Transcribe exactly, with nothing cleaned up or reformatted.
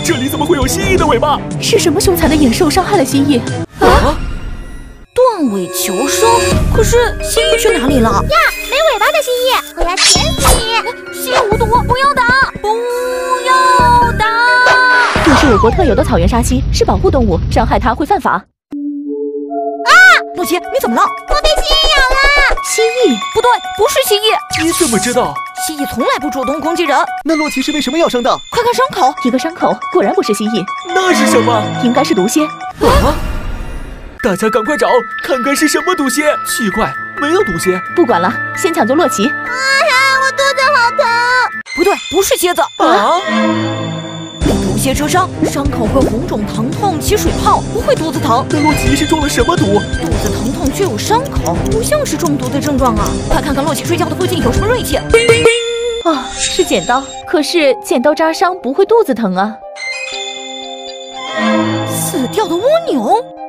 这里怎么会有蜥蜴的尾巴？ 是什么凶残的野兽伤害了蜥蜴？ 啊！断尾求生，可是蜥蜴去哪里了？ 呀，没尾巴的蜥蜴，我要舔死你！ 蜥蜴无毒，不要打，不要打！ 这是我国特有的草原沙蜥，是保护动物，伤害它会犯法。 啊！洛奇，你怎么了？ 我被蜥蜴咬了！ 蜥蜴？ 不对，不是蜥蜴。 你怎么知道？ 蜥蜴从来不主动攻击人。 那洛奇是被什么咬伤的？ 快看伤口， 一个伤口，果然不是蜥蜴， 那是什么？ 应该是毒蝎。 啊！大家赶快找，看看是什么毒蝎。奇怪，没有毒蝎。 不管了，先抢救洛奇。 啊呀，我肚子好疼！ 不对，不是蝎子啊！ 被毒蝎蛰伤，伤口会红肿疼痛起水泡，不会肚子疼。 那洛奇是中了什么毒？ 肚子疼痛却有伤口，不像是中毒的症状啊！快看看洛奇睡觉的附近有什么锐器。 哦，是剪刀，可是剪刀扎伤不会肚子疼啊。 死掉的蜗牛。